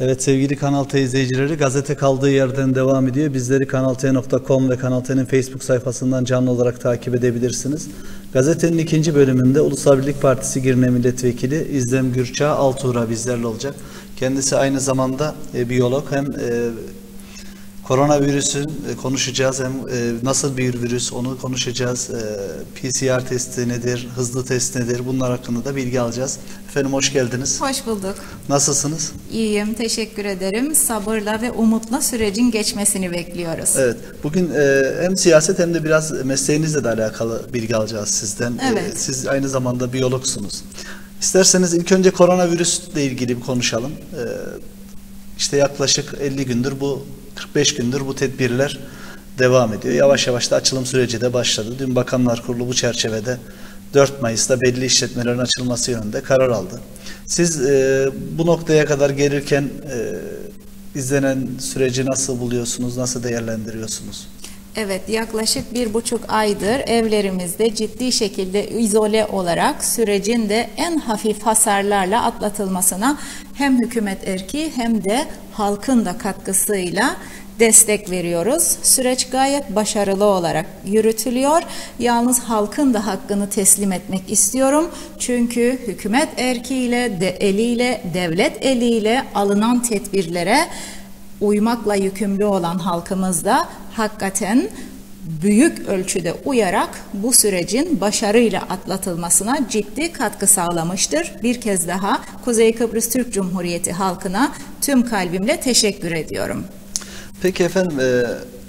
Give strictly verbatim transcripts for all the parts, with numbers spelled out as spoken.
Evet sevgili Kanal T izleyicileri, gazete kaldığı yerden devam ediyor. Bizleri kanal t nokta com ve Kanal T'nin Facebook sayfasından canlı olarak takip edebilirsiniz. Gazetenin ikinci bölümünde Ulusal Birlik Partisi Girne Milletvekili İzdem Gürçağ Altuğra bizlerle olacak. Kendisi aynı zamanda e, biyolog, hem e, koronavirüsün e, konuşacağız, hem e, nasıl bir virüs onu konuşacağız. E, P C R testi nedir, hızlı test nedir, bunlar hakkında da bilgi alacağız. Efendim hoş geldiniz. Hoş bulduk. Nasılsınız? İyiyim, teşekkür ederim. Sabırla ve umutla sürecin geçmesini bekliyoruz. Evet, bugün e, hem siyaset hem de biraz mesleğinizle de alakalı bilgi alacağız sizden. Evet. E, siz aynı zamanda biyologsunuz. İsterseniz ilk önce koronavirüsle ilgili bir konuşalım. E, işte yaklaşık elli gündür bu, kırk beş gündür bu tedbirler devam ediyor. Yavaş yavaş da açılım süreci de başladı. Dün Bakanlar Kurulu bu çerçevede dört Mayıs'ta belli işletmelerin açılması yönünde karar aldı. Siz e, bu noktaya kadar gelirken e, izlenen süreci nasıl buluyorsunuz, nasıl değerlendiriyorsunuz? Evet, yaklaşık bir buçuk aydır evlerimizde ciddi şekilde izole olarak sürecin de en hafif hasarlarla atlatılmasına hem hükümet erki hem de halkın da katkısıyla destek veriyoruz. Süreç gayet başarılı olarak yürütülüyor. Yalnız halkın da hakkını teslim etmek istiyorum. Çünkü hükümet erkiyle, de eliyle, devlet eliyle alınan tedbirlere uymakla yükümlü olan halkımız da hakikaten büyük ölçüde uyarak bu sürecin başarıyla atlatılmasına ciddi katkı sağlamıştır. Bir kez daha Kuzey Kıbrıs Türk Cumhuriyeti halkına tüm kalbimle teşekkür ediyorum. Peki efendim, e,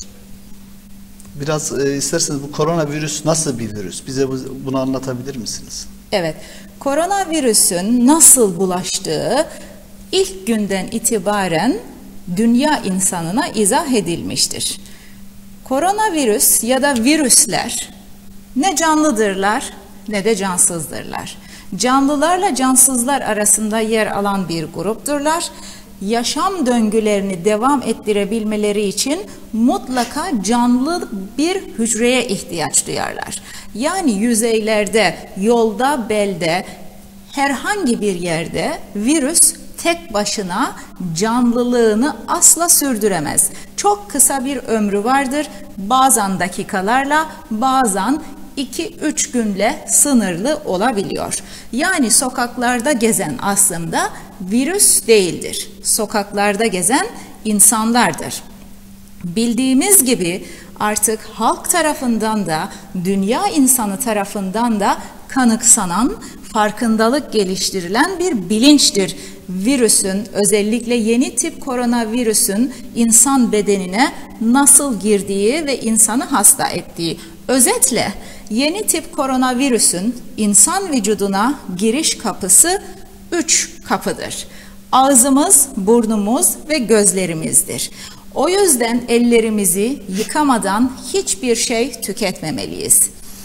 biraz e, isterseniz bu koronavirüs nasıl bir virüs? Bize bu, bunu anlatabilir misiniz? Evet, koronavirüsün nasıl bulaştığı ilk günden itibaren dünya insanına izah edilmiştir. Koronavirüs ya da virüsler ne canlıdırlar ne de cansızdırlar. Canlılarla cansızlar arasında yer alan bir grupturlar. Yaşam döngülerini devam ettirebilmeleri için mutlaka canlı bir hücreye ihtiyaç duyarlar. Yani yüzeylerde, yolda, belde, herhangi bir yerde virüs tek başına canlılığını asla sürdüremez. Çok kısa bir ömrü vardır. Bazen dakikalarla, bazen iki üç günle sınırlı olabiliyor. Yani sokaklarda gezen aslında virüs değildir. Sokaklarda gezen insanlardır. Bildiğimiz gibi artık halk tarafından da, dünya insanı tarafından da kanıksanan, farkındalık geliştirilen bir bilinçtir. Virüsün, özellikle yeni tip koronavirüsün insan bedenine nasıl girdiği ve insanı hasta ettiği. Özetle yeni tip koronavirüsün insan vücuduna giriş kapısı üç kapıdır. Ağzımız, burnumuz ve gözlerimizdir. O yüzden ellerimizi yıkamadan hiçbir şey tüketmemeliyiz.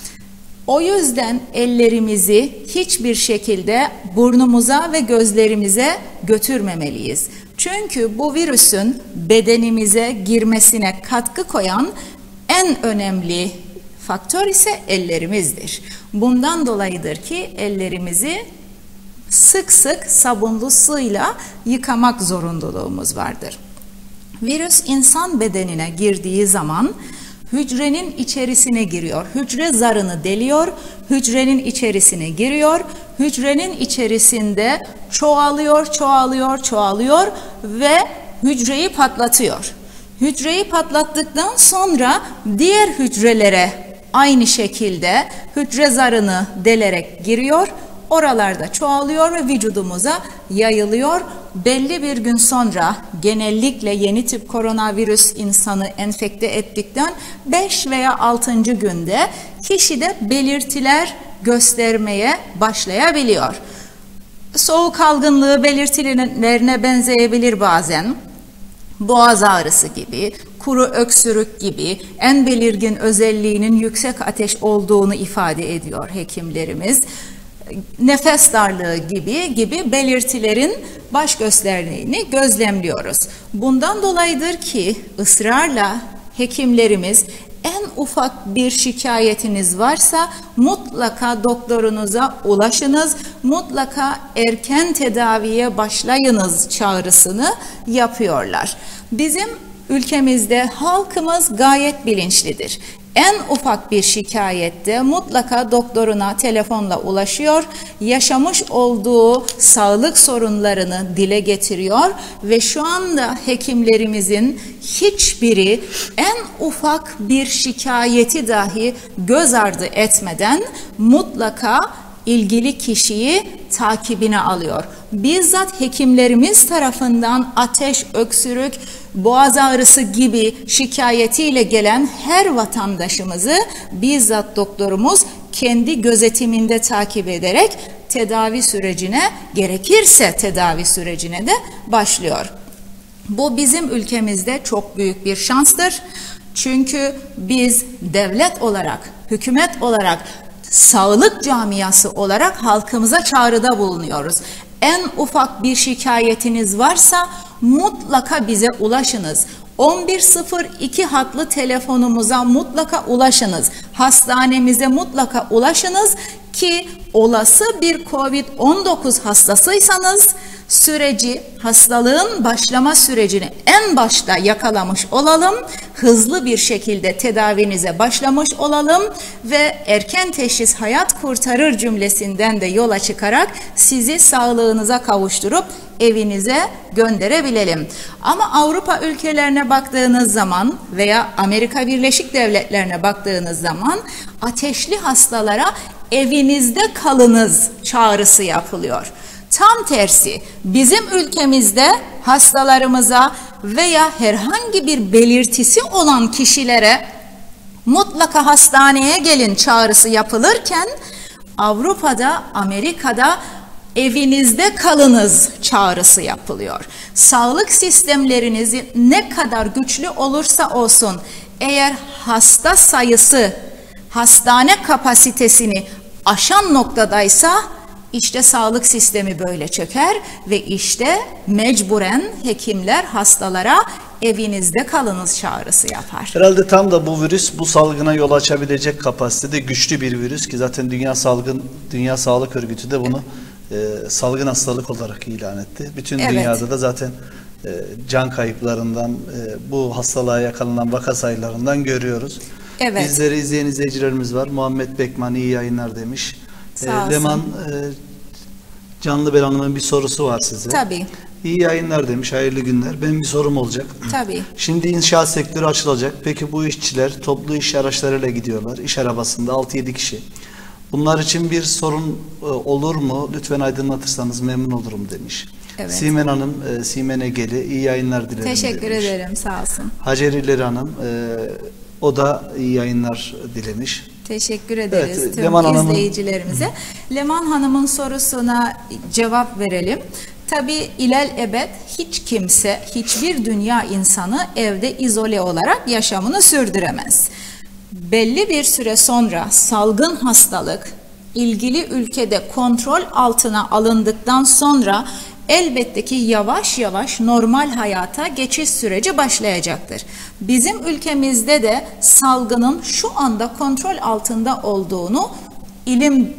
O yüzden ellerimizi hiçbir şekilde burnumuza ve gözlerimize götürmemeliyiz. Çünkü bu virüsün bedenimize girmesine katkı koyan en önemli faktör ise ellerimizdir. Bundan dolayıdır ki ellerimizi sık sık sabunlu suyla yıkamak zorunluluğumuz vardır. Virüs insan bedenine girdiği zaman hücrenin içerisine giriyor. Hücre zarını deliyor, hücrenin içerisine giriyor. Hücrenin içerisinde çoğalıyor, çoğalıyor, çoğalıyor ve hücreyi patlatıyor. Hücreyi patlattıktan sonra diğer hücrelere aynı şekilde hücre zarını delerek giriyor. Oralarda çoğalıyor ve vücudumuza yayılıyor. Belli bir gün sonra genellikle yeni tip koronavirüs insanı enfekte ettikten beş veya altıncı günde kişide belirtiler göstermeye başlayabiliyor. Soğuk algınlığı belirtilerine benzeyebilir bazen. Boğaz ağrısı gibi, kuru öksürük gibi en belirgin özelliğinin yüksek ateş olduğunu ifade ediyor hekimlerimiz. Nefes darlığı gibi gibi belirtilerin baş gösterdiğini gözlemliyoruz. Bundan dolayıdır ki ısrarla hekimlerimiz en ufak bir şikayetiniz varsa mutlaka doktorunuza ulaşınız. Mutlaka erken tedaviye başlayınız çağrısını yapıyorlar. Bizim ülkemizde halkımız gayet bilinçlidir. En ufak bir şikayette mutlaka doktoruna telefonla ulaşıyor, yaşamış olduğu sağlık sorunlarını dile getiriyor ve şu anda hekimlerimizin hiçbiri en ufak bir şikayeti dahi göz ardı etmeden mutlaka ilgili kişiyi takibine alıyor. Bizzat hekimlerimiz tarafından ateş, öksürük, boğaz ağrısı gibi şikayetiyle gelen her vatandaşımızı bizzat doktorumuz kendi gözetiminde takip ederek tedavi sürecine, gerekirse tedavi sürecine de başlıyor. Bu bizim ülkemizde çok büyük bir şanstır. Çünkü biz devlet olarak, hükümet olarak, sağlık camiası olarak halkımıza çağrıda bulunuyoruz. En ufak bir şikayetiniz varsa mutlaka bize ulaşınız. on bir sıfır iki hatlı telefonumuza mutlaka ulaşınız. Hastanemize mutlaka ulaşınız ki olası bir kovid on dokuz hastasıysanız süreci, hastalığın başlama sürecini en başta yakalamış olalım, hızlı bir şekilde tedavinize başlamış olalım ve erken teşhis hayat kurtarır cümlesinden de yola çıkarak sizi sağlığınıza kavuşturup evinize gönderebilelim. Ama Avrupa ülkelerine baktığınız zaman veya Amerika Birleşik Devletleri'ne baktığınız zaman ateşli hastalara evinizde kalınız çağrısı yapılıyor. Tam tersi, bizim ülkemizde hastalarımıza veya herhangi bir belirtisi olan kişilere mutlaka hastaneye gelin çağrısı yapılırken Avrupa'da, Amerika'da evinizde kalınız çağrısı yapılıyor. Sağlık sistemleriniz ne kadar güçlü olursa olsun, eğer hasta sayısı hastane kapasitesini aşan noktadaysa İşte sağlık sistemi böyle çöker ve işte mecburen hekimler hastalara evinizde kalınız çağrısı yapar. Herhalde tam da bu virüs bu salgına yol açabilecek kapasitede güçlü bir virüs ki zaten Dünya Salgın Dünya Sağlık Örgütü de bunu e, salgın hastalık olarak ilan etti. Bütün Evet. dünyada da zaten e, can kayıplarından, e, bu hastalığa yakalanan vaka sayılarından görüyoruz. Evet. Bizleri izleyen izleyicilerimiz var. Muhammed Bekman iyi yayınlar demiş. Sağ olsun. Leman e, Canlıbel Hanım'ın bir sorusu var size. Tabii. İyi yayınlar demiş, hayırlı günler. Benim bir sorum olacak. Tabii. Şimdi inşaat sektörü açılacak. Peki bu işçiler toplu iş araçlarıyla gidiyorlar. İş arabasında altı yedi kişi. Bunlar için bir sorun e, olur mu? Lütfen aydınlatırsanız memnun olurum demiş. Evet. Simen Hanım, e, Simen Egeli iyi yayınlar dilerim Teşekkür demiş. ederim, sağ olsun. Hacer İleri Hanım, e, o da iyi yayınlar dilemiş. Teşekkür ederiz Evet, tüm Leman Hanım'ın- izleyicilerimize. Leman Hanım'ın sorusuna cevap verelim. Tabii ilelebet hiç kimse, hiçbir dünya insanı evde izole olarak yaşamını sürdüremez. Belli bir süre sonra salgın hastalık ilgili ülkede kontrol altına alındıktan sonra elbette ki yavaş yavaş normal hayata geçiş süreci başlayacaktır. Bizim ülkemizde de salgının şu anda kontrol altında olduğunu ilim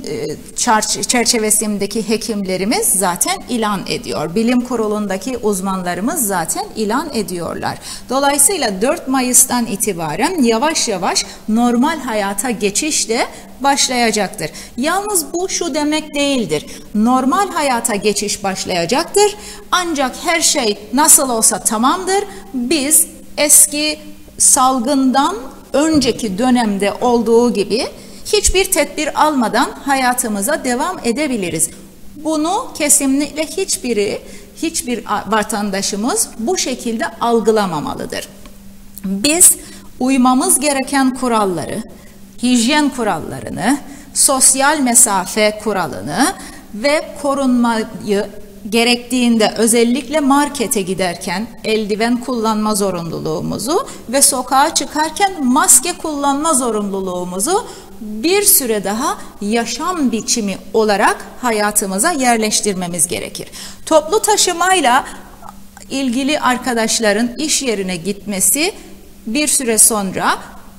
çerçevesindeki hekimlerimiz zaten ilan ediyor. Bilim kurulundaki uzmanlarımız zaten ilan ediyorlar. Dolayısıyla dört Mayıs'tan itibaren yavaş yavaş normal hayata geçiş de başlayacaktır. Yalnız bu şu demek değildir. Normal hayata geçiş başlayacaktır. Ancak her şey nasıl olsa tamamdır. Biz eski salgından önceki dönemde olduğu gibi hiçbir tedbir almadan hayatımıza devam edebiliriz. Bunu kesinlikle hiçbiri, hiçbir vatandaşımız bu şekilde algılamamalıdır. Biz uymamız gereken kuralları, hijyen kurallarını, sosyal mesafe kuralını ve korunmayı gerektiğinde özellikle markete giderken eldiven kullanma zorunluluğumuzu ve sokağa çıkarken maske kullanma zorunluluğumuzu bir süre daha yaşam biçimi olarak hayatımıza yerleştirmemiz gerekir. Toplu taşımayla ilgili arkadaşların iş yerine gitmesi bir süre sonra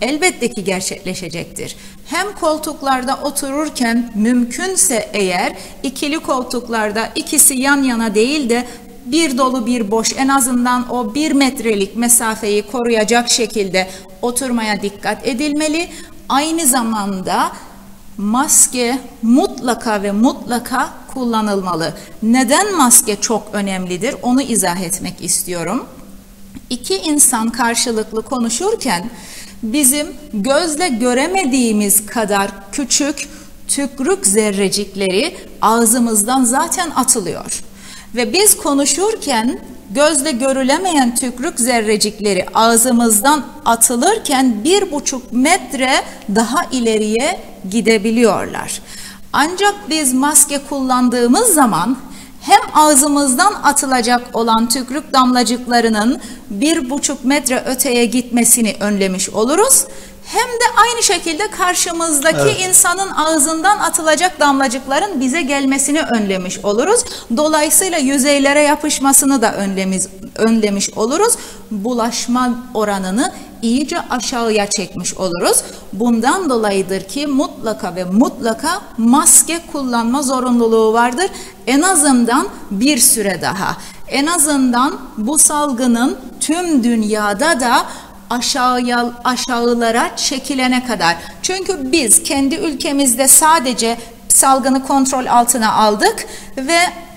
elbette ki gerçekleşecektir. Hem koltuklarda otururken mümkünse eğer ikili koltuklarda ikisi yan yana değil de bir dolu bir boş, en azından o bir metrelik mesafeyi koruyacak şekilde oturmaya dikkat edilmeli. Aynı zamanda maske mutlaka ve mutlaka kullanılmalı. Neden maske çok önemlidir? Onu izah etmek istiyorum. İki insan karşılıklı konuşurken bizim gözle göremediğimiz kadar küçük tükürük zerrecikleri ağzımızdan zaten atılıyor. Ve biz konuşurken gözle görülemeyen tükürük zerrecikleri ağzımızdan atılırken bir buçuk metre daha ileriye gidebiliyorlar. Ancak biz maske kullandığımız zaman hem ağzımızdan atılacak olan tükürük damlacıklarının bir buçuk metre öteye gitmesini önlemiş oluruz. Hem de aynı şekilde karşımızdaki evet. insanın ağzından atılacak damlacıkların bize gelmesini önlemiş oluruz. Dolayısıyla yüzeylere yapışmasını da önlemiş, önlemiş oluruz. Bulaşma oranını iyice aşağıya çekmiş oluruz. Bundan dolayıdır ki mutlaka ve mutlaka maske kullanma zorunluluğu vardır. En azından bir süre daha. En azından bu salgının tüm dünyada da aşağıya, aşağılara çekilene kadar. Çünkü biz kendi ülkemizde sadece salgını kontrol altına aldık ve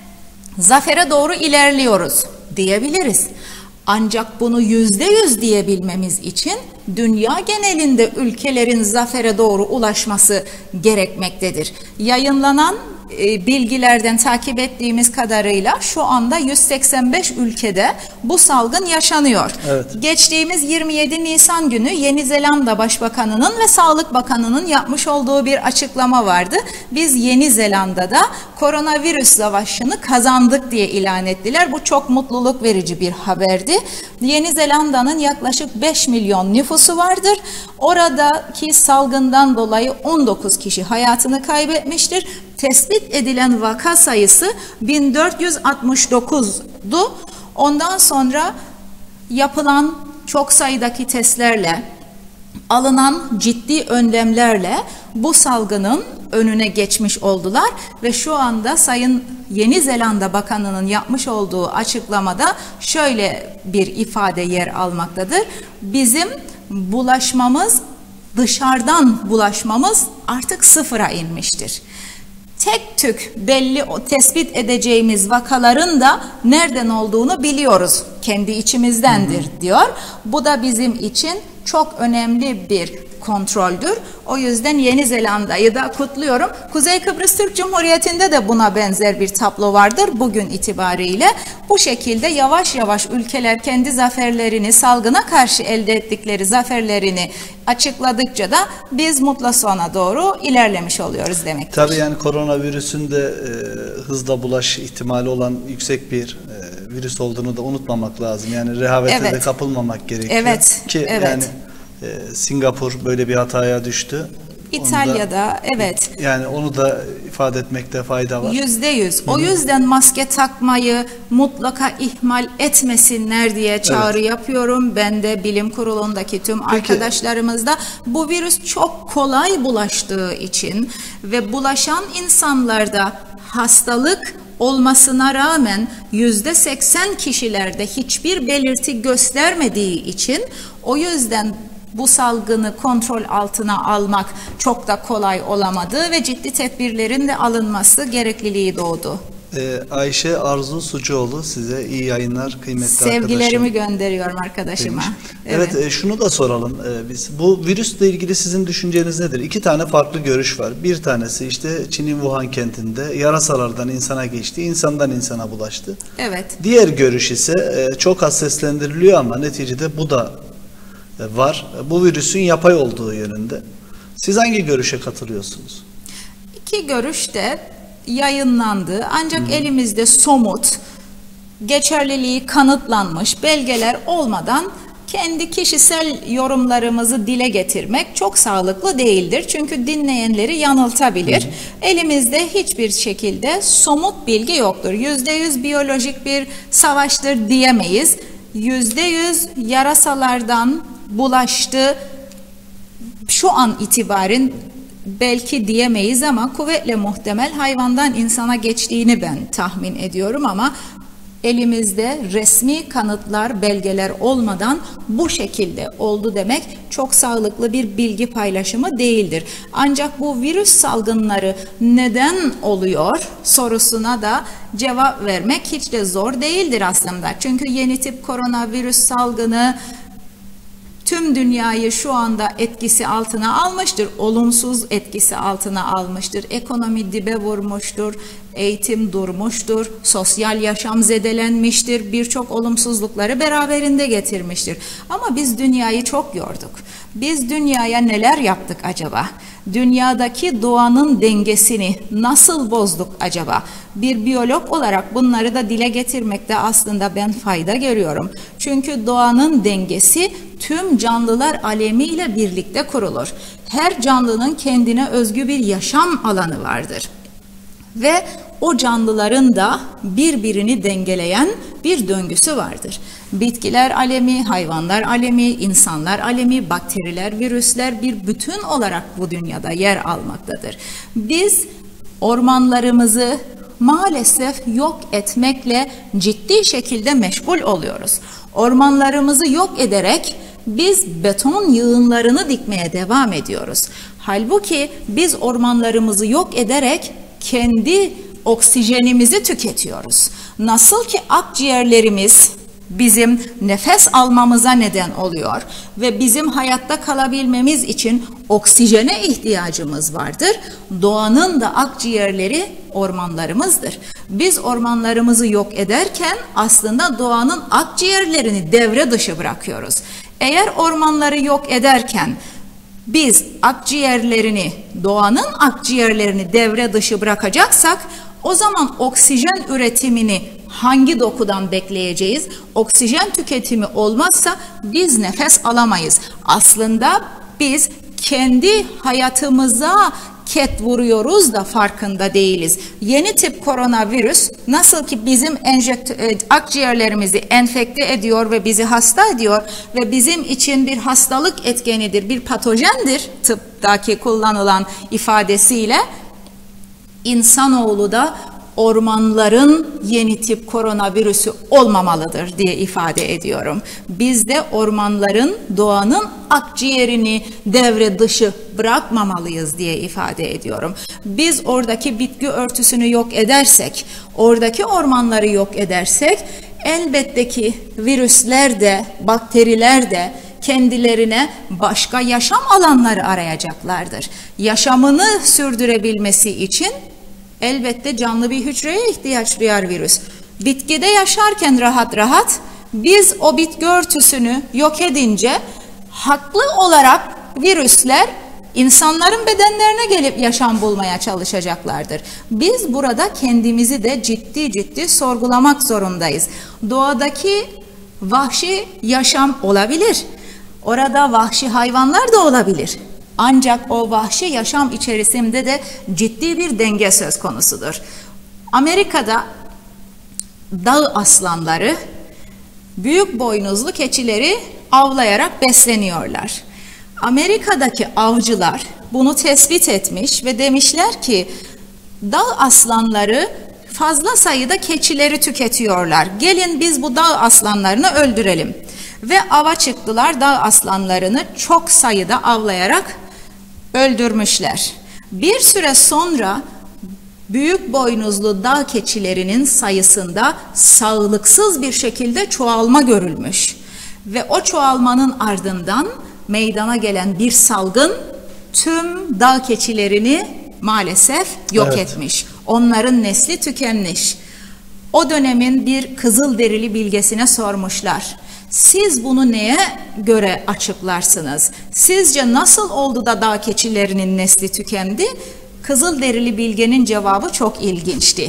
zafere doğru ilerliyoruz diyebiliriz. Ancak bunu yüzde yüz diyebilmemiz için dünya genelinde ülkelerin zafere doğru ulaşması gerekmektedir. Yayınlanan e, bilgilerden takip ettiğimiz kadarıyla şu anda yüz seksen beş ülkede bu salgın yaşanıyor. Evet. Geçtiğimiz yirmi yedi Nisan günü Yeni Zelanda Başbakanı'nın ve Sağlık Bakanı'nın yapmış olduğu bir açıklama vardı. Biz Yeni Zelanda'da koronavirüs savaşını kazandık diye ilan ettiler. Bu çok mutluluk verici bir haberdi. Yeni Zelanda'nın yaklaşık beş milyon nüfusu vardır. Oradaki salgından dolayı on dokuz kişi hayatını kaybetmiştir. Tespit edilen vaka sayısı bin dört yüz altmış dokuzdu. Ondan sonra yapılan çok sayıdaki testlerle, alınan ciddi önlemlerle bu salgının önüne geçmiş oldular ve şu anda Sayın Yeni Zelanda Bakanı'nın yapmış olduğu açıklamada şöyle bir ifade yer almaktadır. Bizim bulaşmamız, dışarıdan bulaşmamız artık sıfıra inmiştir. Tek tük belli tespit edeceğimiz vakaların da nereden olduğunu biliyoruz. Kendi içimizdendir diyor. Bu da bizim için çok önemli bir kontroldür. O yüzden Yeni Zelanda'yı da kutluyorum. Kuzey Kıbrıs Türk Cumhuriyeti'nde de buna benzer bir tablo vardır bugün itibariyle. Bu şekilde yavaş yavaş ülkeler kendi zaferlerini, salgına karşı elde ettikleri zaferlerini açıkladıkça da biz mutlu sona doğru ilerlemiş oluyoruz demektir. Tabii yani koronavirüsün de e, hızla bulaş ihtimali olan yüksek bir e, virüs olduğunu da unutmamak lazım. Yani rehavete evet. de kapılmamak gerekiyor. Evet. Ki evet. yani e, Singapur böyle bir hataya düştü. İtalya'da da, evet. Yani onu da ifade etmekte fayda var. Yüzde yüz. O yüzden maske takmayı mutlaka ihmal etmesinler diye çağrı evet. yapıyorum. Ben de bilim kurulundaki tüm Peki. arkadaşlarımızda bu virüs çok kolay bulaştığı için ve bulaşan insanlarda hastalık olmasına rağmen yüzde seksen kişilerde hiçbir belirti göstermediği için o yüzden bu salgını kontrol altına almak çok da kolay olamadı ve ciddi tedbirlerin de alınması gerekliliği doğdu. Ee, Ayşe Arzu Sucuoğlu size iyi yayınlar kıymetli Sevgilerimi arkadaşım. gönderiyorum arkadaşıma. Demiş. Evet, evet e, şunu da soralım e, biz. Bu virüsle ilgili sizin düşünceniz nedir? İki tane farklı görüş var. Bir tanesi işte Çin'in Wuhan kentinde yarasalardan insana geçti, insandan insana bulaştı. Evet. Diğer görüş ise e, çok az seslendiriliyor ama neticede bu da var. Bu virüsün yapay olduğu yönünde. Siz hangi görüşe katılıyorsunuz? İki görüş de yayınlandı. Ancak hmm. elimizde somut, geçerliliği kanıtlanmış belgeler olmadan kendi kişisel yorumlarımızı dile getirmek çok sağlıklı değildir. Çünkü dinleyenleri yanıltabilir. Hmm. Elimizde hiçbir şekilde somut bilgi yoktur. Yüzde yüz biyolojik bir savaştır diyemeyiz. Yüzde yüz yarasalardan bulaştı şu an itibaren belki diyemeyiz ama kuvvetle muhtemel hayvandan insana geçtiğini ben tahmin ediyorum ama elimizde resmi kanıtlar, belgeler olmadan bu şekilde oldu demek çok sağlıklı bir bilgi paylaşımı değildir. Ancak bu virüs salgınları neden oluyor sorusuna da cevap vermek hiç de zor değildir aslında. Çünkü yeni tip koronavirüs salgını tüm dünyayı şu anda etkisi altına almıştır. Olumsuz etkisi altına almıştır. Ekonomi dibe vurmuştur. Eğitim durmuştur. Sosyal yaşam zedelenmiştir. Birçok olumsuzlukları beraberinde getirmiştir. Ama biz dünyayı çok yorduk. Biz dünyaya neler yaptık acaba? Dünyadaki doğanın dengesini nasıl bozduk acaba? Bir biyolog olarak bunları da dile getirmekte aslında ben fayda görüyorum. Çünkü doğanın dengesi tüm canlılar alemiyle birlikte kurulur. Her canlının kendine özgü bir yaşam alanı vardır. Ve o canlıların da birbirini dengeleyen bir döngüsü vardır. Bitkiler alemi, hayvanlar alemi, insanlar alemi, bakteriler, virüsler bir bütün olarak bu dünyada yer almaktadır. Biz ormanlarımızı maalesef yok etmekle ciddi şekilde meşgul oluyoruz. Ormanlarımızı yok ederek biz beton yığınlarını dikmeye devam ediyoruz. Halbuki biz ormanlarımızı yok ederek kendi oksijenimizi tüketiyoruz. Nasıl ki akciğerlerimiz bizim nefes almamıza neden oluyor ve bizim hayatta kalabilmemiz için oksijene ihtiyacımız vardır. Doğanın da akciğerleri ormanlarımızdır. Biz ormanlarımızı yok ederken aslında doğanın akciğerlerini devre dışı bırakıyoruz. Eğer ormanları yok ederken biz akciğerlerini, doğanın akciğerlerini devre dışı bırakacaksak o zaman oksijen üretimini hangi dokudan bekleyeceğiz? Oksijen tüketimi olmazsa biz nefes alamayız. Aslında biz kendi hayatımıza ket vuruyoruz da farkında değiliz. Yeni tip koronavirüs nasıl ki bizim enjekt akciğerlerimizi enfekte ediyor ve bizi hasta ediyor ve bizim için bir hastalık etkenidir, bir patojendir tıptaki kullanılan ifadesiyle, insanoğlu da ormanların yeni tip koronavirüsü olmamalıdır diye ifade ediyorum. Biz de ormanların, doğanın akciğerini devre dışı bırakmamalıyız diye ifade ediyorum. Biz oradaki bitki örtüsünü yok edersek, oradaki ormanları yok edersek, elbette ki virüsler de, bakteriler de kendilerine başka yaşam alanları arayacaklardır. Yaşamını sürdürebilmesi için elbette canlı bir hücreye ihtiyaç duyar virüs. Bitkide yaşarken rahat rahat biz o bitki örtüsünü yok edince haklı olarak virüsler insanların bedenlerine gelip yaşam bulmaya çalışacaklardır. Biz burada kendimizi de ciddi ciddi sorgulamak zorundayız. Doğadaki vahşi yaşam olabilir. Orada vahşi hayvanlar da olabilir. Ancak o vahşi yaşam içerisinde de ciddi bir denge söz konusudur. Amerika'da dağ aslanları büyük boynuzlu keçileri avlayarak besleniyorlar. Amerika'daki avcılar bunu tespit etmiş ve demişler ki dağ aslanları fazla sayıda keçileri tüketiyorlar. Gelin biz bu dağ aslanlarını öldürelim. Ve ava çıktılar, dağ aslanlarını çok sayıda avlayarak öldürmüşler. Bir süre sonra büyük boynuzlu dağ keçilerinin sayısında sağlıksız bir şekilde çoğalma görülmüş. Ve o çoğalmanın ardından meydana gelen bir salgın tüm dağ keçilerini maalesef yok evet. etmiş. Onların nesli tükenmiş. O dönemin bir Kızılderili bilgesine sormuşlar. Siz bunu neye göre açıklarsınız? Sizce nasıl oldu da dağ keçilerinin nesli tükendi? Kızılderili bilgenin cevabı çok ilginçti.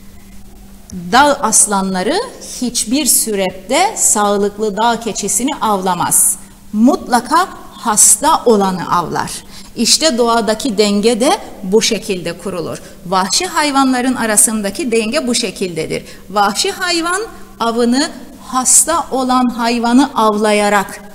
Dağ aslanları hiçbir surette sağlıklı dağ keçisini avlamaz. Mutlaka hasta olanı avlar. İşte doğadaki denge de bu şekilde kurulur. Vahşi hayvanların arasındaki denge bu şekildedir. Vahşi hayvan avını hasta olan hayvanı avlayarak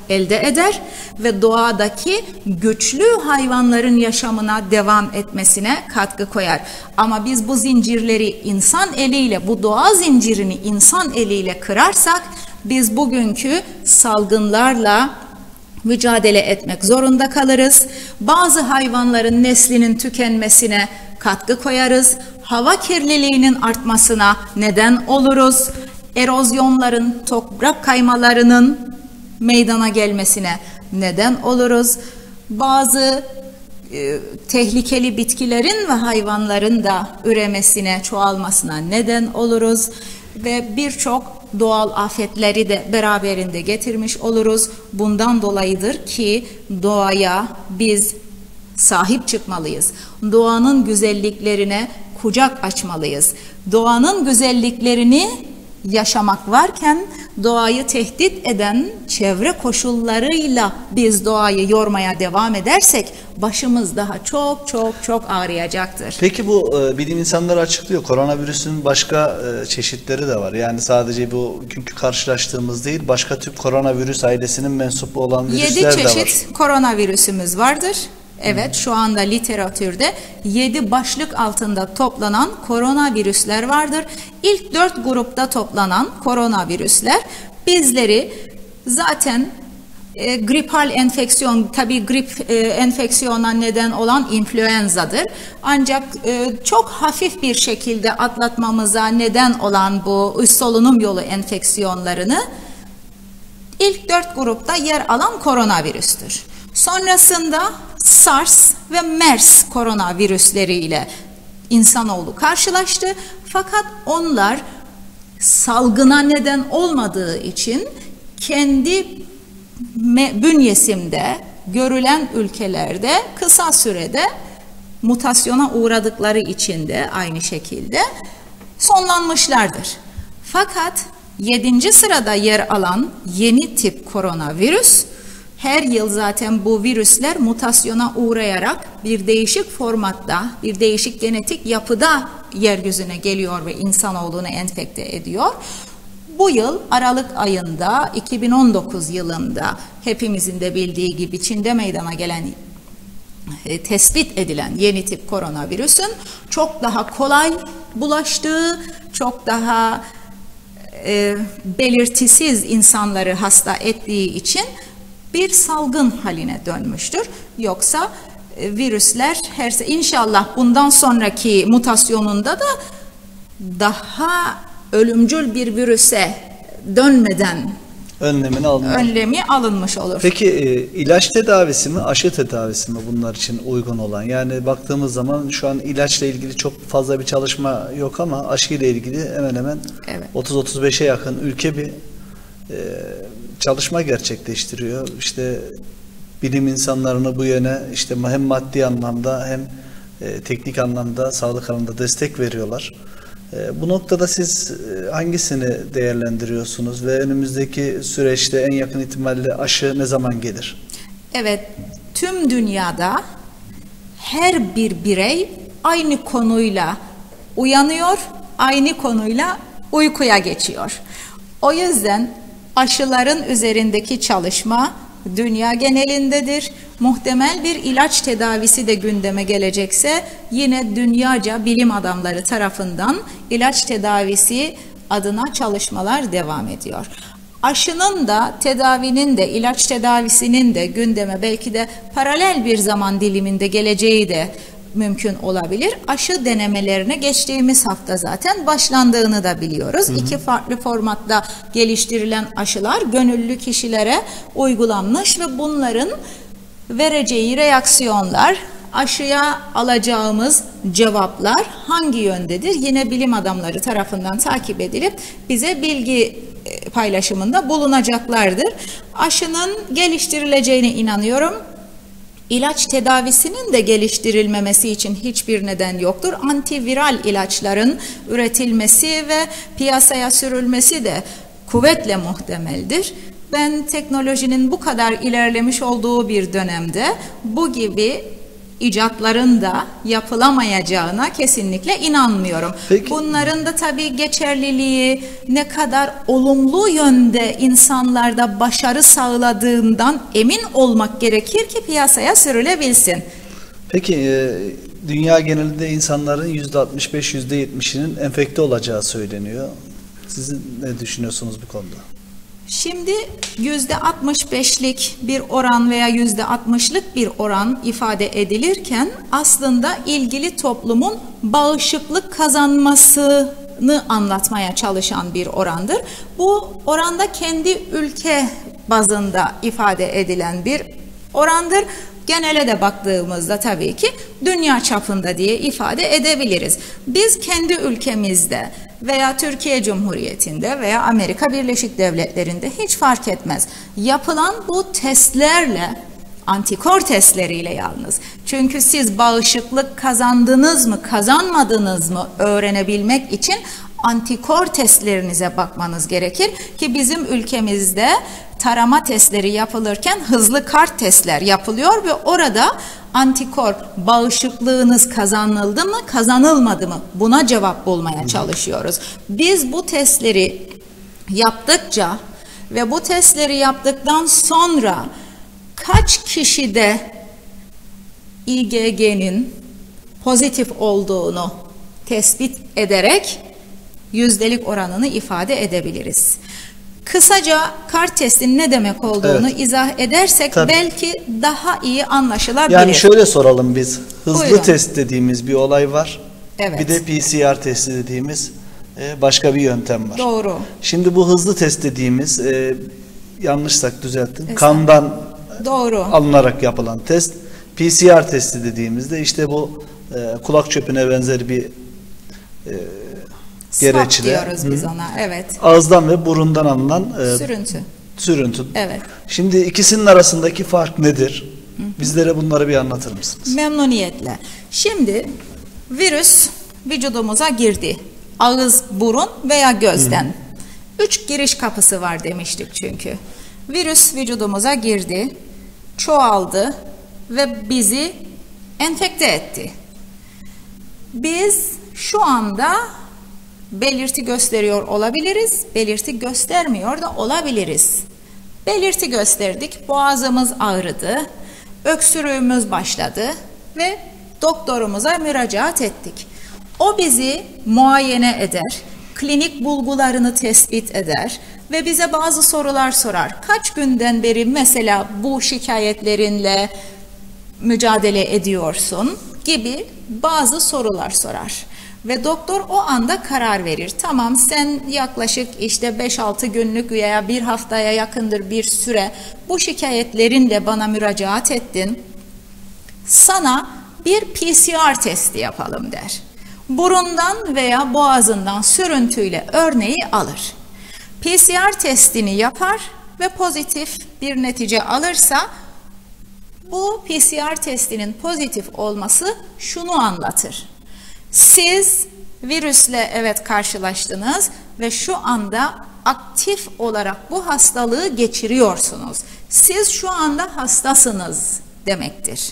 elde eder ve doğadaki güçlü hayvanların yaşamına devam etmesine katkı koyar. Ama biz bu zincirleri insan eliyle, bu doğa zincirini insan eliyle kırarsak biz bugünkü salgınlarla mücadele etmek zorunda kalırız. Bazı hayvanların neslinin tükenmesine katkı koyarız. Hava kirliliğinin artmasına neden oluruz. Erozyonların, toprak kaymalarının meydana gelmesine neden oluruz. Bazı e, tehlikeli bitkilerin ve hayvanların da üremesine, çoğalmasına neden oluruz. Ve birçok doğal afetleri de beraberinde getirmiş oluruz. Bundan dolayıdır ki doğaya biz sahip çıkmalıyız. Doğanın güzelliklerine kucak açmalıyız. Doğanın güzelliklerini yaşamak varken doğayı tehdit eden çevre koşullarıyla biz doğayı yormaya devam edersek başımız daha çok çok çok ağrıyacaktır. Peki bu e, bilim insanları açıklıyor. Koronavirüsün başka e, çeşitleri de var. Yani sadece bu günkü karşılaştığımız değil, başka tip koronavirüs ailesinin mensup olan virüsler de var. Yedi çeşit koronavirüsümüz vardır. Evet, şu anda literatürde yedi başlık altında toplanan koronavirüsler vardır. İlk dört grupta toplanan koronavirüsler bizleri zaten e, gripal enfeksiyon, tabii grip e, enfeksiyona neden olan influenzadır. Ancak e, çok hafif bir şekilde atlatmamıza neden olan bu üst solunum yolu enfeksiyonlarını ilk dört grupta yer alan koronavirüstür. Sonrasında SARS ve MERS koronavirüsleriyle insanoğlu karşılaştı. Fakat onlar salgına neden olmadığı için kendi bünyesinde görülen ülkelerde kısa sürede mutasyona uğradıkları için de aynı şekilde sonlanmışlardır. Fakat yedinci sırada yer alan yeni tip koronavirüs, her yıl zaten bu virüsler mutasyona uğrayarak bir değişik formatta, bir değişik genetik yapıda yeryüzüne geliyor ve insanoğlunu enfekte ediyor. Bu yıl Aralık ayında iki bin on dokuz yılında hepimizin de bildiği gibi Çin'de meydana gelen e, tespit edilen yeni tip koronavirüsün çok daha kolay bulaştığı, çok daha e, belirtisiz insanları hasta ettiği için bir salgın haline dönmüştür. Yoksa e, virüsler her inşallah bundan sonraki mutasyonunda da daha ölümcül bir virüse dönmeden önlemini alınmış. önlemi alınmış olur. Peki e, ilaç tedavisi mi, aşı tedavisi mi bunlar için uygun olan? Yani baktığımız zaman şu an ilaçla ilgili çok fazla bir çalışma yok ama aşı ile ilgili hemen hemen Evet. otuz otuz beşe yakın ülke bir e, çalışma gerçekleştiriyor. İşte bilim insanlarını bu yöne işte hem maddi anlamda hem e, teknik anlamda, sağlık alanında destek veriyorlar. E, bu noktada siz e, hangisini değerlendiriyorsunuz ve önümüzdeki süreçte en yakın ihtimalle aşı ne zaman gelir? Evet, tüm dünyada her bir birey aynı konuyla uyanıyor, aynı konuyla uykuya geçiyor. O yüzden aşıların üzerindeki çalışma dünya genelindedir. Muhtemel bir ilaç tedavisi de gündeme gelecekse yine dünyaca bilim adamları tarafından ilaç tedavisi adına çalışmalar devam ediyor. Aşının da tedavinin de ilaç tedavisinin de gündeme belki de paralel bir zaman diliminde geleceği de mümkün olabilir. Aşı denemelerine geçtiğimiz hafta zaten başlandığını da biliyoruz. Hı hı. İki farklı formatta geliştirilen aşılar gönüllü kişilere uygulanmış ve bunların vereceği reaksiyonlar, aşıya alacağımız cevaplar hangi yöndedir? Yine bilim adamları tarafından takip edilip bize bilgi paylaşımında bulunacaklardır. Aşının geliştirileceğine inanıyorum. İlaç tedavisinin de geliştirilmemesi için hiçbir neden yoktur. Antiviral ilaçların üretilmesi ve piyasaya sürülmesi de kuvvetle muhtemeldir. Ben teknolojinin bu kadar ilerlemiş olduğu bir dönemde bu gibi icatların da yapılamayacağına kesinlikle inanmıyorum. Peki. Bunların da tabii geçerliliği ne kadar olumlu yönde insanlarda başarı sağladığından emin olmak gerekir ki piyasaya sürülebilsin. Peki e, dünya genelinde insanların yüzde altmış beş yüzde yetmişinin enfekte olacağı söyleniyor. Siz ne düşünüyorsunuz bu konuda? Şimdi yüzde altmış beşlik bir oran veya yüzde altmışlık bir oran ifade edilirken aslında ilgili toplumun bağışıklık kazanmasını anlatmaya çalışan bir orandır. Bu oranda kendi ülke bazında ifade edilen bir orandır. Genele de baktığımızda tabii ki dünya çapında diye ifade edebiliriz. Biz kendi ülkemizde veya Türkiye Cumhuriyeti'nde veya Amerika Birleşik Devletleri'nde hiç fark etmez. Yapılan bu testlerle, antikor testleriyle yalnız. Çünkü siz bağışıklık kazandınız mı, kazanmadınız mı öğrenebilmek için antikor testlerinize bakmanız gerekir ki bizim ülkemizde tarama testleri yapılırken hızlı kart testler yapılıyor ve orada antikor bağışıklığınız kazanıldı mı, kazanılmadı mı? Buna cevap bulmaya çalışıyoruz. Biz bu testleri yaptıkça ve bu testleri yaptıktan sonra kaç kişide İ G G'nin pozitif olduğunu tespit ederek yüzdelik oranını ifade edebiliriz. Kısaca kart testinin ne demek olduğunu evet. izah edersek Tabii. belki daha iyi anlaşılabilir. Yani şöyle soralım biz. Hızlı Buyurun. test dediğimiz bir olay var. Evet. Bir de P C R testi dediğimiz başka bir yöntem var. Doğru. Şimdi bu hızlı test dediğimiz yanlışsak düzelttin. Kandan Doğru. alınarak yapılan test. P C R testi dediğimizde işte bu kulak çöpüne benzer bir gereçle diyoruz biz ona. Evet. Ağızdan ve burundan alınan e, sürüntü. Sürüntü. Evet. Şimdi ikisinin arasındaki fark nedir? Hı hı. Bizlere bunları bir anlatır mısınız? Memnuniyetle. Şimdi virüs vücudumuza girdi. Ağız, burun veya gözden. Hı. Üç giriş kapısı var demiştik çünkü. Virüs vücudumuza girdi, çoğaldı ve bizi enfekte etti. Biz şu anda belirti gösteriyor olabiliriz, belirti göstermiyor da olabiliriz. Belirti gösterdik, boğazımız ağrıdı, öksürüğümüz başladı ve doktorumuza müracaat ettik. O bizi muayene eder, klinik bulgularını tespit eder ve bize bazı sorular sorar. Kaç günden beri mesela bu şikayetlerinle mücadele ediyorsun gibi bazı sorular sorar. Ve doktor o anda karar verir. Tamam, sen yaklaşık işte beş altı günlük veya bir haftaya yakındır bir süre bu şikayetlerinle bana müracaat ettin. Sana bir P C R testi yapalım der. Burundan veya boğazından sürüntüyle örneği alır. P C R testini yapar ve pozitif bir netice alırsa bu P C R testinin pozitif olması şunu anlatır. Siz virüsle evet karşılaştınız ve şu anda aktif olarak bu hastalığı geçiriyorsunuz. Siz şu anda hastasınız demektir.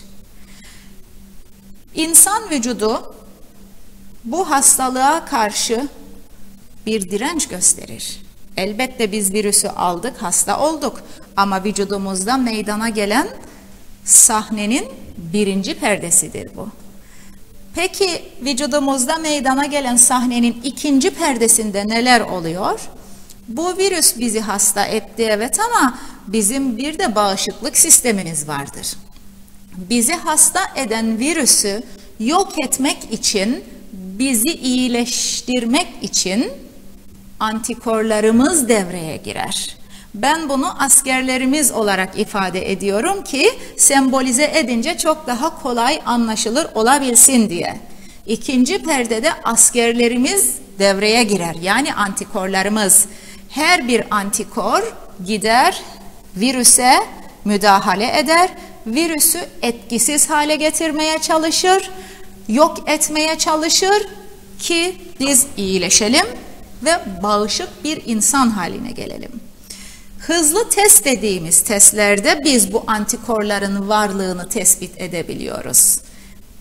İnsan vücudu bu hastalığa karşı bir direnç gösterir. Elbette biz virüsü aldık, hasta olduk ama vücudumuzda meydana gelen sahnenin birinci perdesidir bu. Peki vücudumuzda meydana gelen sahnenin ikinci perdesinde neler oluyor? Bu virüs bizi hasta etti evet ama bizim bir de bağışıklık sistemimiz vardır. Bizi hasta eden virüsü yok etmek için, bizi iyileştirmek için antikorlarımız devreye girer. Ben bunu askerlerimiz olarak ifade ediyorum ki sembolize edince çok daha kolay anlaşılır olabilsin diye. İkinci perdede askerlerimiz devreye girer. Yani antikorlarımız. Her bir antikor gider virüse müdahale eder. Virüsü etkisiz hale getirmeye çalışır. Yok etmeye çalışır ki biz iyileşelim ve bağışık bir insan haline gelelim. Hızlı test dediğimiz testlerde biz bu antikorların varlığını tespit edebiliyoruz.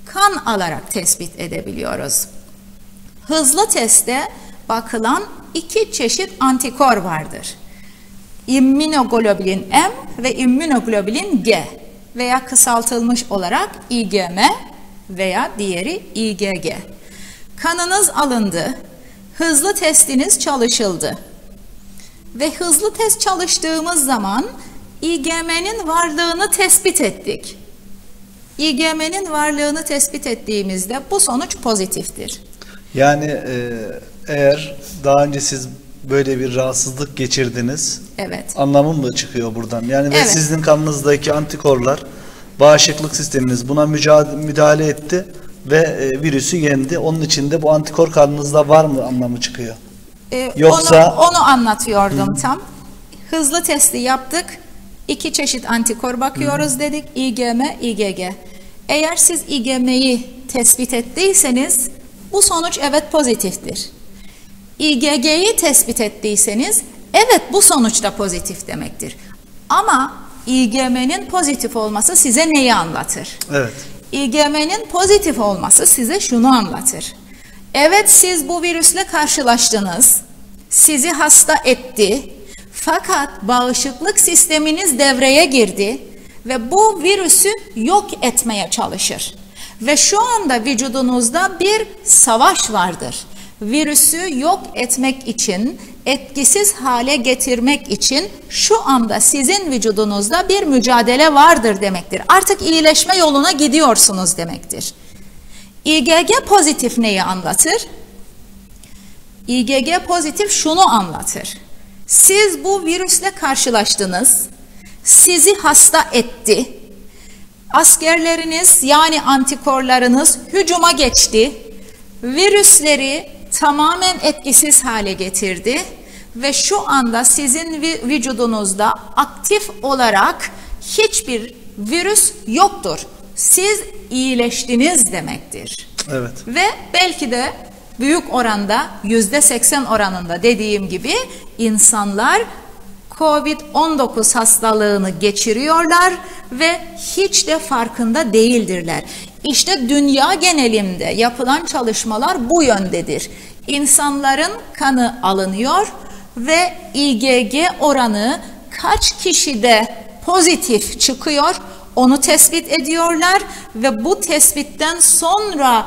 kan alarak tespit edebiliyoruz. Hızlı testte bakılan iki çeşit antikor vardır. İmmünoglobulin M ve immünoglobulin G veya kısaltılmış olarak I G M veya diğeri I G G. Kanınız alındı, hızlı testiniz çalışıldı ve hızlı test çalıştığımız zaman I G M'nin varlığını tespit ettik. I G M'nin varlığını tespit ettiğimizde bu sonuç pozitiftir. Yani e, eğer daha önce siz böyle bir rahatsızlık geçirdiniz, evet, anlamı mı çıkıyor buradan? Yani ve evet, sizin kanınızdaki antikorlar, bağışıklık sisteminiz buna müdahale etti ve e, virüsü yendi. Onun için de bu antikor kanınızda var mı anlamı çıkıyor? Ee, Yoksa onu, onu anlatıyordum hı. tam. Hızlı testi yaptık. İki çeşit antikor bakıyoruz hı. dedik. I G M, I G G. Eğer siz I G M'yi tespit ettiyseniz bu sonuç evet pozitiftir. I G G'yi tespit ettiyseniz evet bu sonuç da pozitif demektir. Ama I G M'nin pozitif olması size neyi anlatır? Evet. I G M'nin pozitif olması size şunu anlatır. Evet, siz bu virüsle karşılaştınız, sizi hasta etti, fakat bağışıklık sisteminiz devreye girdi ve bu virüsü yok etmeye çalışır. Ve şu anda vücudunuzda bir savaş vardır. Virüsü yok etmek için, etkisiz hale getirmek için şu anda sizin vücudunuzda bir mücadele vardır demektir. Artık iyileşme yoluna gidiyorsunuz demektir. I G G pozitif neyi anlatır? I G G pozitif şunu anlatır. Siz bu virüsle karşılaştınız, sizi hasta etti, askerleriniz yani antikorlarınız hücuma geçti, virüsleri tamamen etkisiz hale getirdi ve şu anda sizin vücudunuzda aktif olarak hiçbir virüs yoktur. Siz iyileştiniz demektir. Evet. Ve belki de büyük oranda yüzde seksen oranında dediğim gibi insanlar kovid on dokuz hastalığını geçiriyorlar ve hiç de farkında değildirler. İşte dünya genelinde yapılan çalışmalar bu yöndedir. İnsanların kanı alınıyor ve I G G oranı kaç kişide pozitif çıkıyor onu tespit ediyorlar ve bu tespitten sonra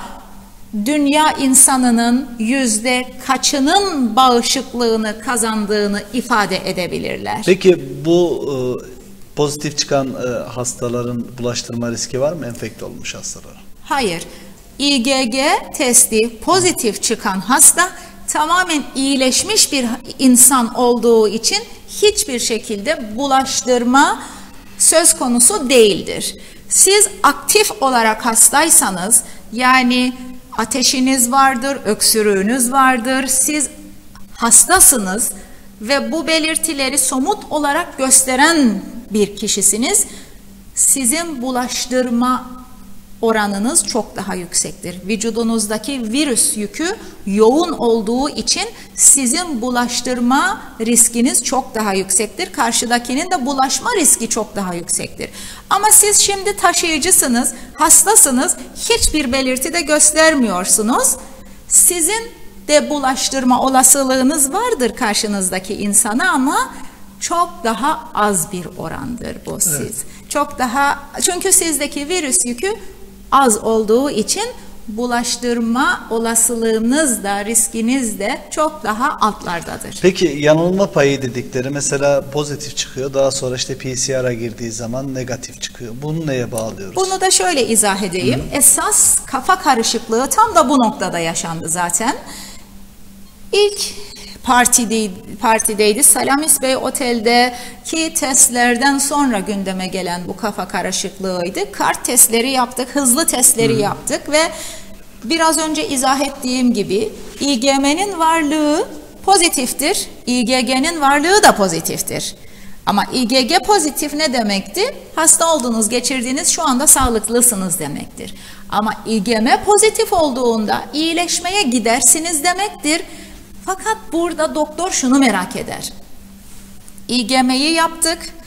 dünya insanının yüzde kaçının bağışıklığını kazandığını ifade edebilirler. Peki bu e, pozitif çıkan e, hastaların bulaştırma riski var mı enfekte olmuş hastalara? Hayır. I G G testi pozitif çıkan hasta tamamen iyileşmiş bir insan olduğu için hiçbir şekilde bulaştırma söz konusu değildir. Siz aktif olarak hastaysanız, yani ateşiniz vardır, öksürüğünüz vardır, siz hastasınız ve bu belirtileri somut olarak gösteren bir kişisiniz, sizin bulaştırma oranınız çok daha yüksektir. Vücudunuzdaki virüs yükü yoğun olduğu için sizin bulaştırma riskiniz çok daha yüksektir. Karşıdakinin de bulaşma riski çok daha yüksektir. Ama siz şimdi taşıyıcısınız, hastasınız, hiçbir belirti de göstermiyorsunuz. Sizin de bulaştırma olasılığınız vardır karşınızdaki insana ama çok daha az bir orandır bu siz. Evet. Çok daha, çünkü sizdeki virüs yükü az olduğu için bulaştırma olasılığınız da riskiniz de çok daha altlardadır. Peki yanılma payı dedikleri mesela pozitif çıkıyor, daha sonra işte P C R'a girdiği zaman negatif çıkıyor. Bunu neye bağlıyoruz? Bunu da şöyle izah edeyim. Hı. Esas kafa karışıklığı tam da bu noktada yaşandı zaten. İlk partideydi, partideydi. Salamis Bey Otel'deki testlerden sonra gündeme gelen bu kafa karışıklığıydı. Kart testleri yaptık, hızlı testleri hmm. yaptık ve biraz önce izah ettiğim gibi I G M'nin varlığı pozitiftir, I G G'nin varlığı da pozitiftir. Ama I G G pozitif ne demekti? Hasta oldunuz, geçirdiğiniz, şu anda sağlıklısınız demektir. Ama I G M pozitif olduğunda iyileşmeye gidersiniz demektir. Fakat burada doktor şunu merak eder. I G M'yi yaptık,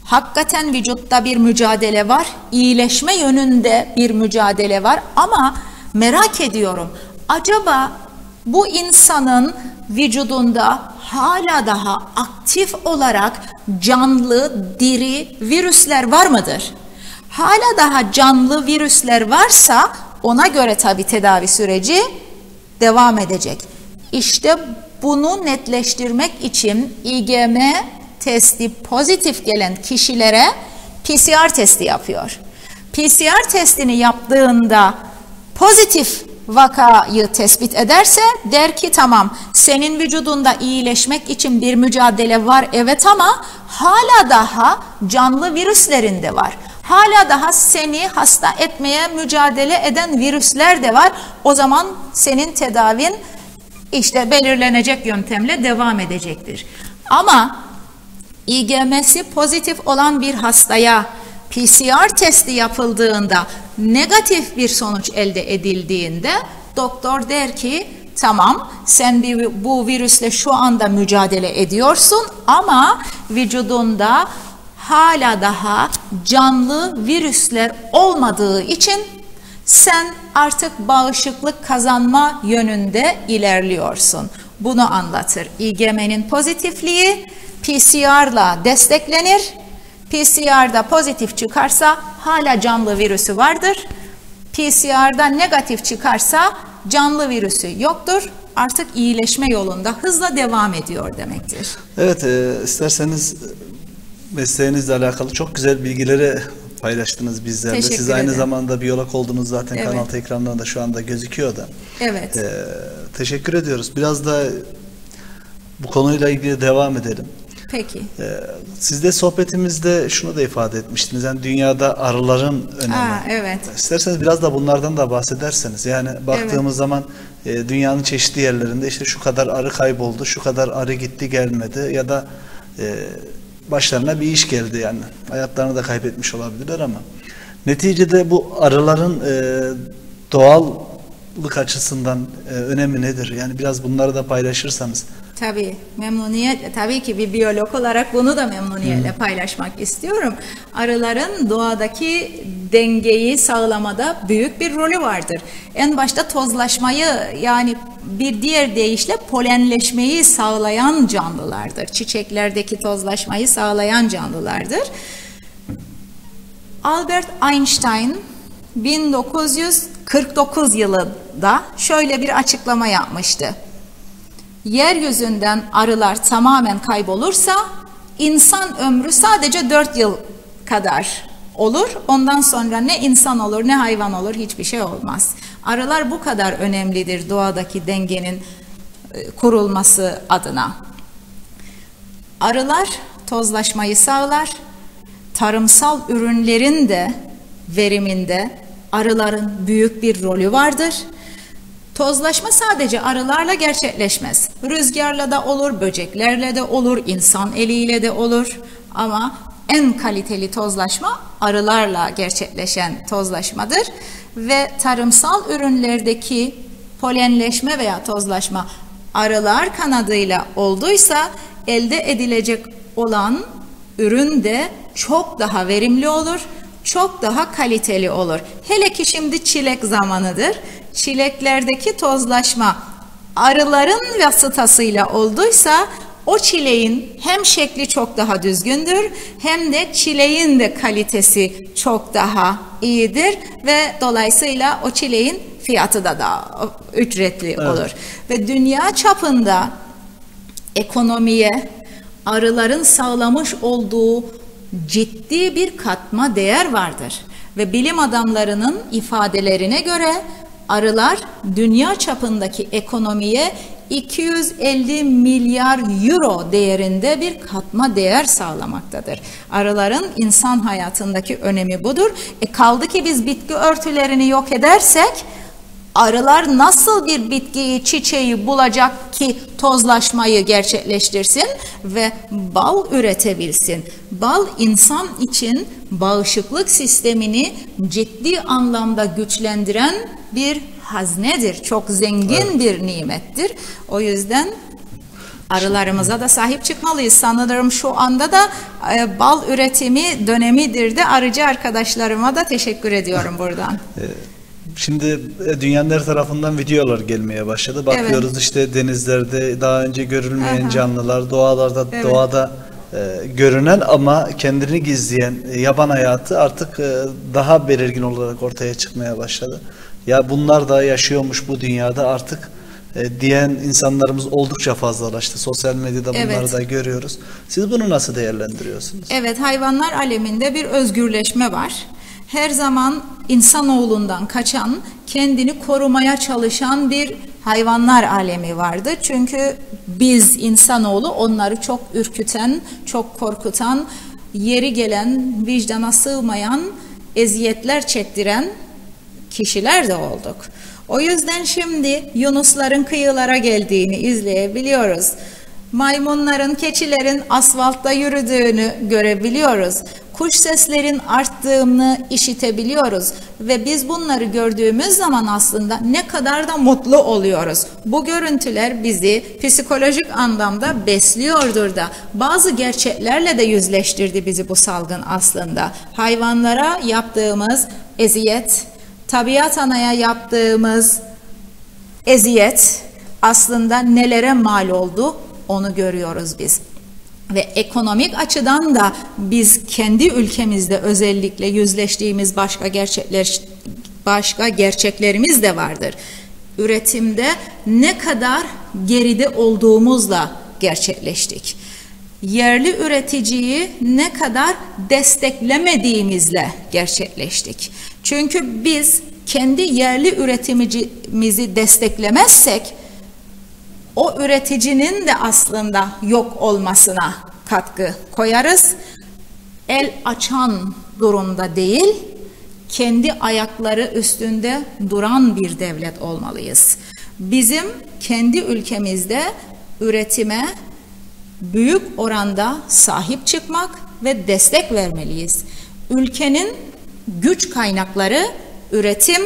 Hakikaten vücutta bir mücadele var, iyileşme yönünde bir mücadele var ama merak ediyorum, acaba bu insanın vücudunda hala daha aktif olarak canlı, diri virüsler var mıdır? Hala daha canlı virüsler varsa ona göre tabii tedavi süreci devam edecek. İşte bunu netleştirmek için İ G M testi pozitif gelen kişilere P C R testi yapıyor. P C R testini yaptığında pozitif vakayı tespit ederse der ki tamam, senin vücudunda iyileşmek için bir mücadele var evet ama hala daha canlı virüslerin de var. Hala daha seni hasta etmeye mücadele eden virüsler de var. O zaman senin tedavin işte belirlenecek yöntemle devam edecektir. Ama İ G M'si pozitif olan bir hastaya P C R testi yapıldığında negatif bir sonuç elde edildiğinde doktor der ki tamam, sen bir, bu virüsle şu anda mücadele ediyorsun ama vücudunda hala daha canlı virüsler olmadığı için sen artık bağışıklık kazanma yönünde ilerliyorsun. Bunu anlatır. İ G M'nin pozitifliği P C R'la desteklenir. P C R'da pozitif çıkarsa hala canlı virüsü vardır. P C R'da negatif çıkarsa canlı virüsü yoktur. Artık iyileşme yolunda hızla devam ediyor demektir. Evet, e, isterseniz mesleğinizle alakalı çok güzel bilgileri paylaştınız bizlerle. Teşekkür Siz aynı ederim. zamanda biyolog oldunuz zaten, Evet. kanal ekranlarında şu anda gözüküyor da. Evet. E, teşekkür ediyoruz. Biraz da bu konuyla ilgili devam edelim. Peki. Ee, siz de sohbetimizde şunu da ifade etmiştiniz. Yani dünyada arıların önemi. Aa, evet. İsterseniz biraz da bunlardan da bahsederseniz. Yani baktığımız evet. zaman e, dünyanın çeşitli yerlerinde işte şu kadar arı kayboldu, şu kadar arı gitti gelmedi ya da e, başlarına bir iş geldi yani. Hayatlarını da kaybetmiş olabilirler ama neticede bu arıların e, doğallık açısından e, önemi nedir? Yani biraz bunları da paylaşırsanız. Tabii, memnuniyetle, tabii ki bir biyolog olarak bunu da memnuniyetle paylaşmak istiyorum. Arıların doğadaki dengeyi sağlamada büyük bir rolü vardır. En başta tozlaşmayı, yani bir diğer deyişle polenleşmeyi sağlayan canlılardır. Çiçeklerdeki tozlaşmayı sağlayan canlılardır. Albert Einstein bin dokuz yüz kırk dokuz yılında şöyle bir açıklama yapmıştı. Yeryüzünden arılar tamamen kaybolursa insan ömrü sadece dört yıl kadar olur. Ondan sonra ne insan olur ne hayvan olur, hiçbir şey olmaz. Arılar bu kadar önemlidir doğadaki dengenin kurulması adına. Arılar tozlaşmayı sağlar. Tarımsal ürünlerin de veriminde arıların büyük bir rolü vardır. Tozlaşma sadece arılarla gerçekleşmez. Rüzgarla da olur, böceklerle de olur, insan eliyle de olur. Ama en kaliteli tozlaşma arılarla gerçekleşen tozlaşmadır. Ve tarımsal ürünlerdeki polenleşme veya tozlaşma arılar kanadıyla olduysa elde edilecek olan ürün de çok daha verimli olur, çok daha kaliteli olur. Hele ki şimdi çilek zamanıdır. Çileklerdeki tozlaşma arıların vasıtasıyla olduysa o çileğin hem şekli çok daha düzgündür hem de çileğin de kalitesi çok daha iyidir ve dolayısıyla o çileğin fiyatı da daha ücretli evet. olur. Ve dünya çapında ekonomiye arıların sağlamış olduğu ciddi bir katma değer vardır. Ve bilim adamlarının ifadelerine göre arılar dünya çapındaki ekonomiye iki yüz elli milyar euro değerinde bir katma değer sağlamaktadır. Arıların insan hayatındaki önemi budur. E kaldı ki biz bitki örtülerini yok edersek arılar nasıl bir bitkiyi, çiçeği bulacak ki tozlaşmayı gerçekleştirsin ve bal üretebilsin? Bal insan için bağışıklık sistemini ciddi anlamda güçlendiren bir haznedir. Çok zengin evet. bir nimettir. O yüzden Arılarımıza da sahip çıkmalıyız. Sanırım şu anda da e, bal üretimi dönemidir de arıcı arkadaşlarıma da teşekkür ediyorum buradan. Şimdi dünyanın her tarafından videolar gelmeye başladı. Bakıyoruz evet. işte denizlerde daha önce görülmeyen Aha. canlılar, doğalarda evet. doğada e, görünen ama kendini gizleyen e, yaban hayatı artık e, daha belirgin olarak ortaya çıkmaya başladı. Ya bunlar da yaşıyormuş bu dünyada artık e, diyen insanlarımız oldukça fazlalaştı. Sosyal medyada bunları evet. da görüyoruz. Siz bunu nasıl değerlendiriyorsunuz? Evet, hayvanlar aleminde bir özgürleşme var. Her zaman insanoğlundan kaçan, kendini korumaya çalışan bir hayvanlar alemi vardı. Çünkü biz insanoğlu onları çok ürküten, çok korkutan, yeri gelen, vicdana sığmayan, eziyetler çektiren kişiler de olduk. O yüzden şimdi yunusların kıyılara geldiğini izleyebiliyoruz. Maymunların, keçilerin asfaltta yürüdüğünü görebiliyoruz. Kuş seslerin arttığını işitebiliyoruz. Ve biz bunları gördüğümüz zaman aslında ne kadar da mutlu oluyoruz. Bu görüntüler bizi psikolojik anlamda besliyordur da. Bazı gerçeklerle de yüzleştirdi bizi bu salgın aslında. Hayvanlara yaptığımız eziyet, tabiat anaya yaptığımız eziyet aslında nelere mal oldu onu görüyoruz biz. Ve ekonomik açıdan da biz kendi ülkemizde özellikle yüzleştiğimiz başka gerçekler başka gerçeklerimiz de vardır. Üretimde ne kadar geride olduğumuzla gerçekleştik. Yerli üreticiyi ne kadar desteklemediğimizle gerçekleştik. Çünkü biz kendi yerli üretimimizi desteklemezsek o üreticinin de aslında yok olmasına katkı koyarız. El açan durumda değil, kendi ayakları üstünde duran bir devlet olmalıyız. Bizim kendi ülkemizde üretime büyük oranda sahip çıkmak ve destek vermeliyiz. Ülkenin güç kaynakları üretim,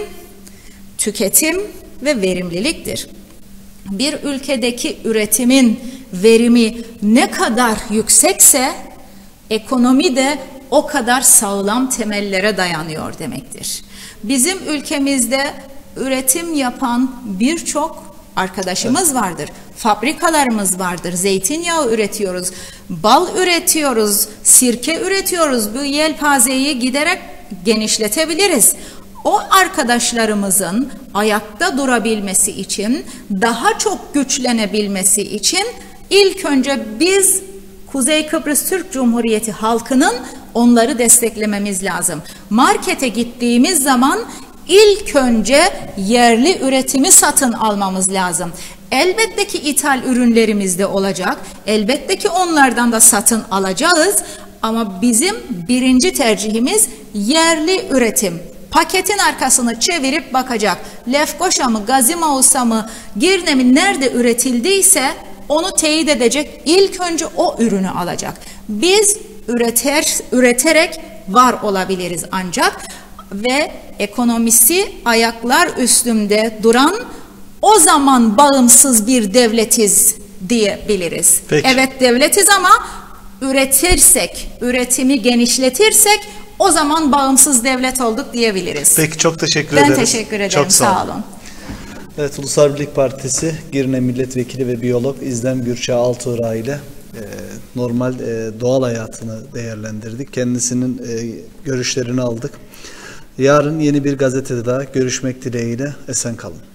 tüketim ve verimliliktir. Bir ülkedeki üretimin verimi ne kadar yüksekse ekonomi de o kadar sağlam temellere dayanıyor demektir. Bizim ülkemizde üretim yapan birçok arkadaşımız vardır. Fabrikalarımız vardır. Zeytinyağı üretiyoruz, bal üretiyoruz, sirke üretiyoruz. Bu yelpazeyi giderek genişletebiliriz. O arkadaşlarımızın ayakta durabilmesi için, daha çok güçlenebilmesi için ilk önce biz Kuzey Kıbrıs Türk Cumhuriyeti halkının onları desteklememiz lazım. Markete gittiğimiz zaman ilk önce yerli üretimi satın almamız lazım. Elbette ki ithal ürünlerimiz de olacak. Elbette ki onlardan da satın alacağız. Ama bizim birinci tercihimiz yerli üretim. Paketin arkasını çevirip bakacak. Lefkoşa mı, Gazimausa mı, Girne mi nerede üretildiyse onu teyit edecek. İlk önce o ürünü alacak. Biz üreter, üreterek var olabiliriz ancak ve ekonomisi ayaklar üstünde duran o zaman bağımsız bir devletiz diyebiliriz. Peki. Evet devletiz ama üretirsek, üretimi genişletirsek o zaman bağımsız devlet olduk diyebiliriz. Peki çok teşekkür ben ederiz. Ben teşekkür ederim. Çok sağ olun. Sağ olun. Evet, Ulusal Birlik Partisi Girne Milletvekili ve biyolog İzlem Gürçağ Altuğra ile e, normal e, doğal hayatını değerlendirdik. Kendisinin e, görüşlerini aldık. Yarın yeni bir gazetede daha görüşmek dileğiyle esen kalın.